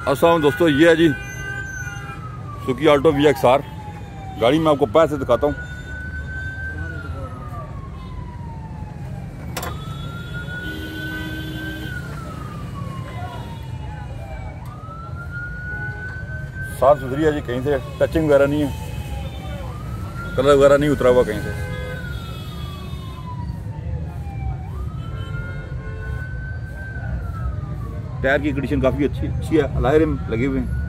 अस्सलाम दोस्तों, ये है जी सुजुकी ऑल्टो VXR गाड़ी। मैं आपको पैर से दिखाता हूँ। साफ सुथरी है जी, कहीं से टचिंग वगैरह नहीं है, कलर वगैरह नहीं उतरा हुआ कहीं से। टायर की कंडीशन काफ़ी अच्छी है, अलॉय रिम लगे हुए हैं।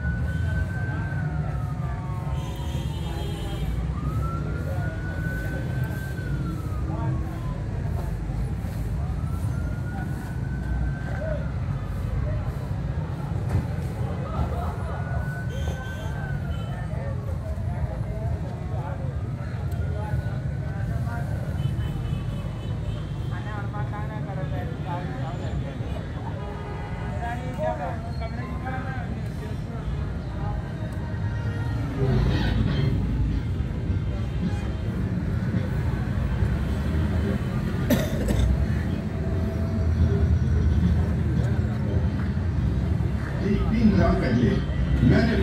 पहले मैंने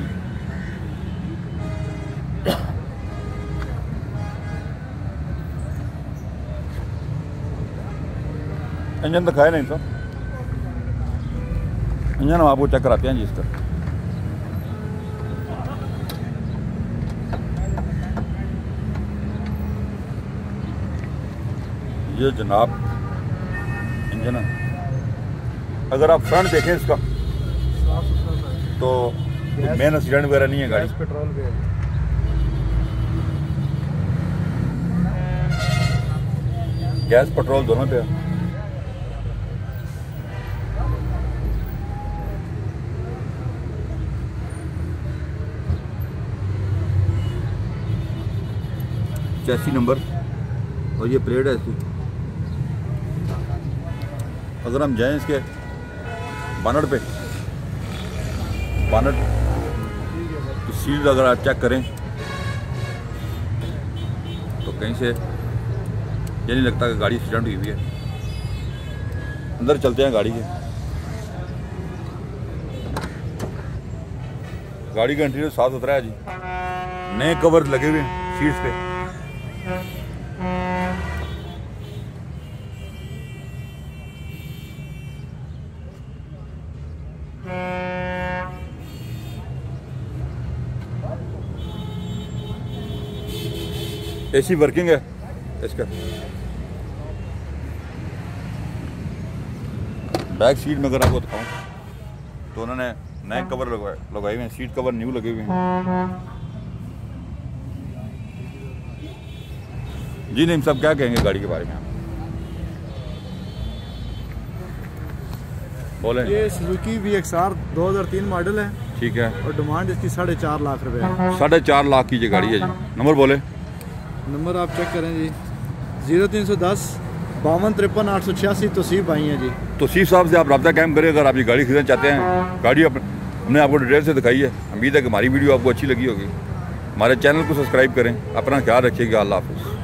इंजन दिखाया नहीं तो इंजन हम आपको चेक कराते हैं जी इसका। ये जनाब इंजन है। अगर आप फ्रंट देखें इसका तो मेन एक्सीडेंट वगैरह नहीं है गाड़ी। पेट्रोल भी है। गैस पेट्रोल दोनों पे है। चैसी नंबर और ये प्लेट है इसकी। अगर हम जाएं इसके बानट पे, बानट की सील अगर आप चेक करें तो कहीं से ये नहीं लगता कि गाड़ी एक्सीडेंट हुई हुई है। अंदर चलते हैं गाड़ी के। गाड़ी का इंटीरियर साफ सुथरा है जी, नए कवर लगे हुए हैं सीट्स पे। AC वर्किंग है इसका। बैक सीट में अगर आपको दिखाऊं तो उन्होंने नए कवर लगाए हुए हैं, सीट कवर न्यू लगे हुए हैं जी। नहीं सब क्या कहेंगे गाड़ी के बारे में, बोले। ये सुजुकी VXR 2003 मॉडल है, ठीक है, और डिमांड इसकी 4.5 लाख रुपए है। 4.5 लाख की ये गाड़ी है जी। नंबर बोले। नंबर आप चेक करें जी, 0310 52 53 886 तौसीफ आई है जी। तौसीफ साहब से आप रब्ता कायम करें अगर आप ये गाड़ी खरीदना चाहते हैं। गाड़ी हमने आपको डिटेल से दिखाई है। उम्मीद है कि हमारी वीडियो आपको अच्छी लगी होगी। हमारे चैनल को सब्सक्राइब करें। अपना ख्याल रखिएगा। अल्लाह हाफ़िज़।